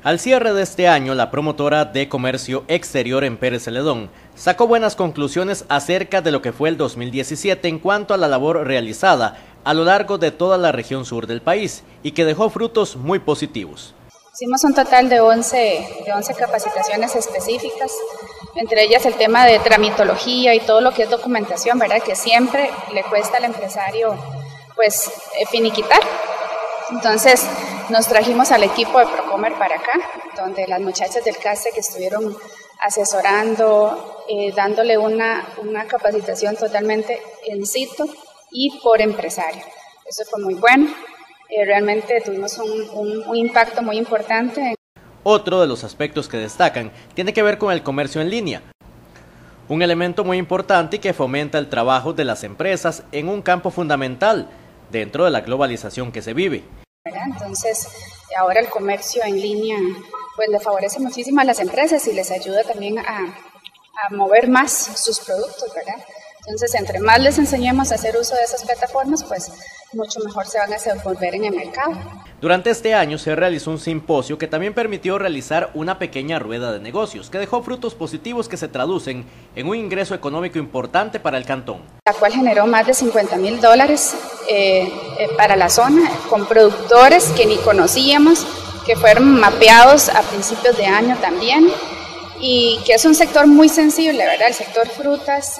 Al cierre de este año, la promotora de comercio exterior en Pérez Celedón sacó buenas conclusiones acerca de lo que fue el 2017 en cuanto a la labor realizada a lo largo de toda la región sur del país y que dejó frutos muy positivos. Hicimos un total de 11 capacitaciones específicas, entre ellas el tema de tramitología y todo lo que es documentación, ¿verdad? Que siempre le cuesta al empresario pues finiquitar. Entonces nos trajimos al equipo de Procomer para acá, donde las muchachas del CASE que estuvieron asesorando, dándole una capacitación totalmente in situ y por empresario. Eso fue muy bueno, realmente tuvimos un impacto muy importante. Otro de los aspectos que destacan tiene que ver con el comercio en línea, un elemento muy importante y que fomenta el trabajo de las empresas en un campo fundamental dentro de la globalización que se vive. Entonces, ahora el comercio en línea pues le favorece muchísimo a las empresas y les ayuda también a mover más sus productos, ¿verdad? Entonces, entre más les enseñemos a hacer uso de esas plataformas, pues mucho mejor se van a desenvolver en el mercado. Durante este año se realizó un simposio que también permitió realizar una pequeña rueda de negocios, que dejó frutos positivos que se traducen en un ingreso económico importante para el cantón. La cual generó más de $50,000 para la zona, con productores que ni conocíamos, que fueron mapeados a principios de año también, y que es un sector muy sensible, ¿verdad? El sector frutas,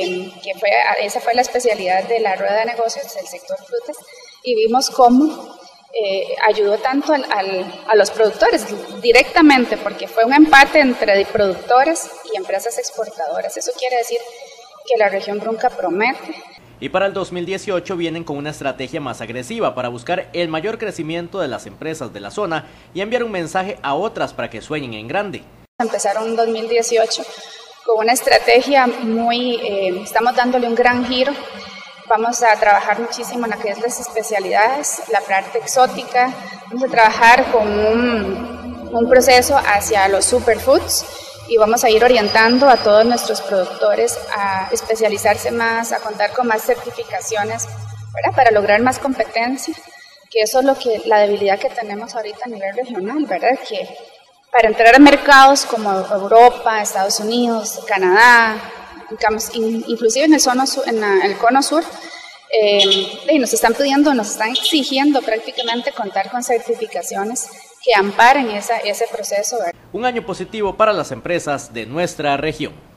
esa fue la especialidad de la rueda de negocios, el sector frutas, y vimos cómo ayudó tanto a los productores directamente, porque fue un empate entre productores y empresas exportadoras. Eso quiere decir que la región Brunca promete. Y para el 2018 vienen con una estrategia más agresiva para buscar el mayor crecimiento de las empresas de la zona y enviar un mensaje a otras para que sueñen en grande. Empezaron en 2018 con una estrategia estamos dándole un gran giro. Vamos a trabajar muchísimo en lo que es las especialidades, la parte exótica. Vamos a trabajar con un proceso hacia los superfoods y vamos a ir orientando a todos nuestros productores a especializarse más, a contar con más certificaciones, ¿verdad? Para lograr más competencia, que eso es la debilidad que tenemos ahorita a nivel regional, ¿verdad? Que para entrar a mercados como Europa, Estados Unidos, Canadá, inclusive en el cono sur, nos están pidiendo, nos están exigiendo prácticamente contar con certificaciones que amparen ese proceso. Un año positivo para las empresas de nuestra región.